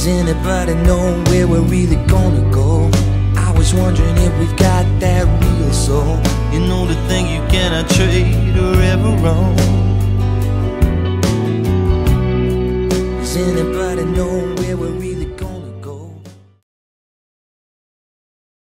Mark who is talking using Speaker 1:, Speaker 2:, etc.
Speaker 1: Does anybody know where we're really gonna go? I was wondering if we've got that real soul. You know, the thing you cannot trade or ever own. Does anybody know